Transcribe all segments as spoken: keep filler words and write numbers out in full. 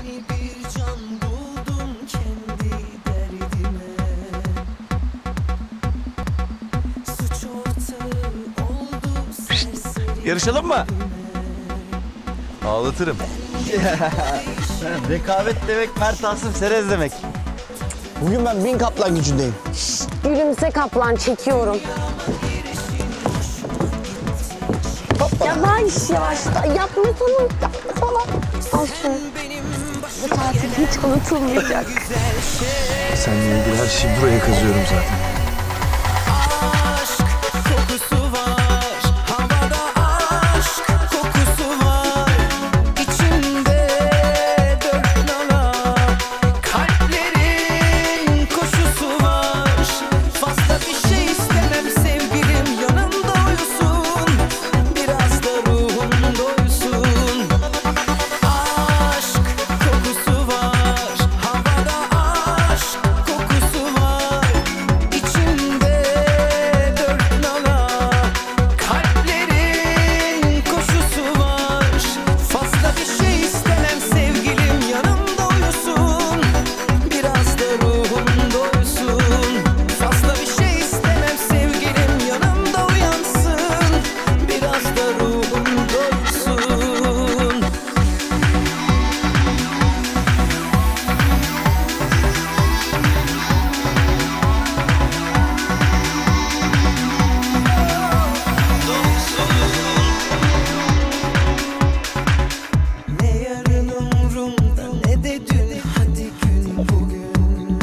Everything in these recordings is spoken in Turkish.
Yeni bir can buldum kendi derdime. Suç ortağı oldu serseri. Yarışalım mı? Ağlatırım. Rekabet demek Mert Asım Serez demek. Bugün ben bin kaplan gücündeyim. Gülümse kaplan çekiyorum. Yavaş yavaş yapmasana. Yapmasana. Al şunu. Bu tatil hiç unutulmayacak. Seninle ilgili her şeyi buraya kazıyorum zaten. Aşk kokusu var, havada aşk kokusu var. İçimde dört nala, kalplerin koşusu var. Fazla bir şey istemem sevgilim, yanımda uyusun. Biraz da ruhum doysun. Aşk kokusu var, havada aşk kokusu var. İçimde dört nala, kalplerin koşusu var. Fazla bir şey istemem sevgilim, yanımda uyusun. Biraz da ruhum doysun. Fazla bir şey istemem sevgilim, yanımda uyansın. Biraz da ruhum doysun. Ne yarın umrumda ne de dün, hadi gün bugün.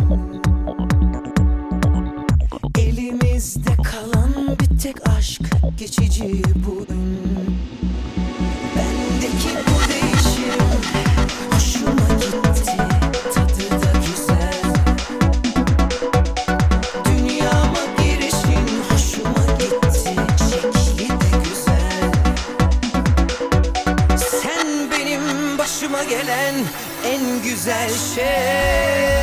Elimizde kalan bir tek aşk, geçici bu ün. Bendeki bu değişim hoşuma gitti, tadı da güzel. Dünyama girişin hoşuma gitti, şekli de güzel. Sen benim başıma gelen en güzel şey.